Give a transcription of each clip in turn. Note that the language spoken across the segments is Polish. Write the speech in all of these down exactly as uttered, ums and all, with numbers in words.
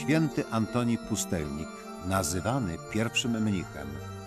święty Antoni Pustelnik, nazywany pierwszym mnichem.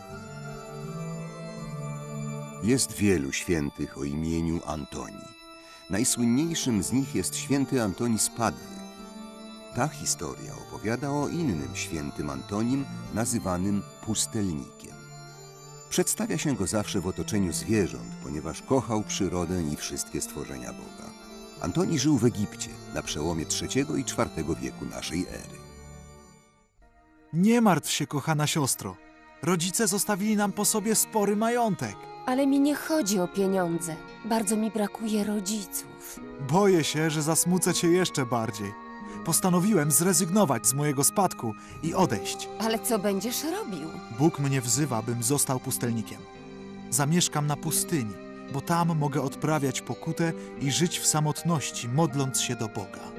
Jest wielu świętych o imieniu Antoni. Najsłynniejszym z nich jest święty Antoni z Padwy. Ta historia opowiada o innym świętym Antonim, nazywanym Pustelnikiem. Przedstawia się go zawsze w otoczeniu zwierząt, ponieważ kochał przyrodę i wszystkie stworzenia Boga. Antoni żył w Egipcie na przełomie trzeciego i czwartego wieku naszej ery. Nie martw się, kochana siostro. Rodzice zostawili nam po sobie spory majątek. Ale mi nie chodzi o pieniądze. Bardzo mi brakuje rodziców. Boję się, że zasmucę cię jeszcze bardziej. Postanowiłem zrezygnować z mojego spadku i odejść. Ale co będziesz robił? Bóg mnie wzywa, bym został pustelnikiem. Zamieszkam na pustyni, bo tam mogę odprawiać pokutę i żyć w samotności, modląc się do Boga.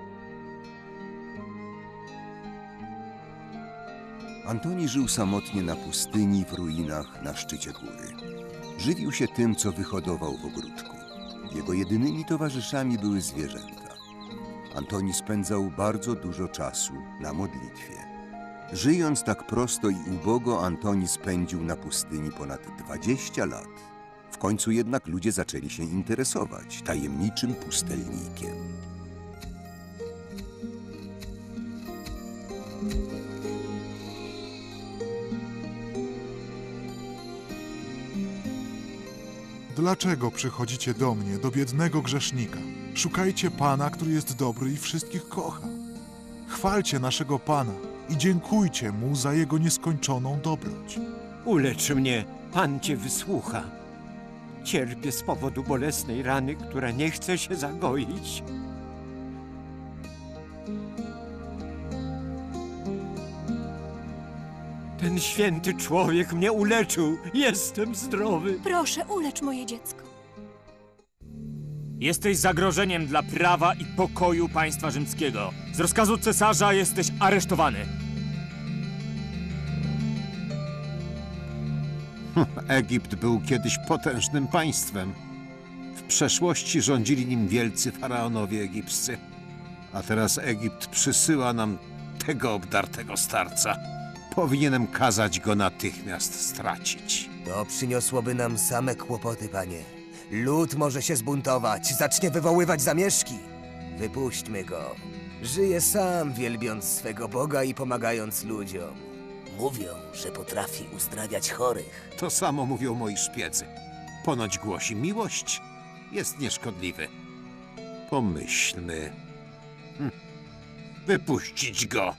Antoni żył samotnie na pustyni w ruinach na szczycie góry. Żywił się tym, co wyhodował w ogródku. Jego jedynymi towarzyszami były zwierzęta. Antoni spędzał bardzo dużo czasu na modlitwie. Żyjąc tak prosto i ubogo, Antoni spędził na pustyni ponad dwadzieścia lat. W końcu jednak ludzie zaczęli się interesować tajemniczym pustelnikiem. Dlaczego przychodzicie do mnie, do biednego grzesznika? Szukajcie Pana, który jest dobry i wszystkich kocha. Chwalcie naszego Pana i dziękujcie Mu za Jego nieskończoną dobroć. Ulecz mnie, Pan Cię wysłucha. Cierpię z powodu bolesnej rany, która nie chce się zagoić. Ten święty człowiek mnie uleczył. Jestem zdrowy. Proszę, ulecz moje dziecko. Jesteś zagrożeniem dla prawa i pokoju państwa rzymskiego. Z rozkazu cesarza jesteś aresztowany. Egipt był kiedyś potężnym państwem. W przeszłości rządzili nim wielcy faraonowie egipscy. A teraz Egipt przysyła nam tego obdartego starca. Powinienem kazać go natychmiast stracić. To przyniosłoby nam same kłopoty, panie. Lud może się zbuntować, zacznie wywoływać zamieszki. Wypuśćmy go. Żyje sam, wielbiąc swego Boga i pomagając ludziom. Mówią, że potrafi uzdrawiać chorych. To samo mówią moi szpiedzy. Ponoć głosi miłość. Jest nieszkodliwy. Pomyślmy. Hm. Wypuścić go.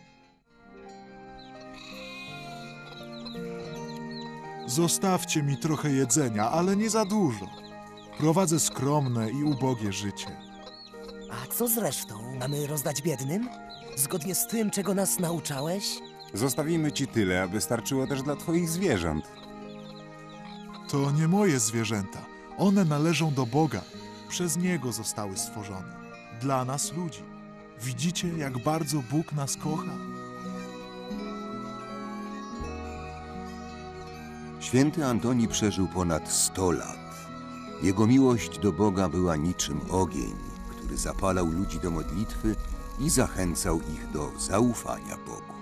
Zostawcie mi trochę jedzenia, ale nie za dużo. Prowadzę skromne i ubogie życie. A co z resztą? Mamy rozdać biednym? Zgodnie z tym, czego nas nauczałeś? Zostawimy ci tyle, aby starczyło też dla twoich zwierząt. To nie moje zwierzęta. One należą do Boga. Przez Niego zostały stworzone. Dla nas ludzi. Widzicie, jak bardzo Bóg nas kocha? Święty Antoni przeżył ponad sto lat. Jego miłość do Boga była niczym ogień, który zapalał ludzi do modlitwy i zachęcał ich do zaufania Bogu.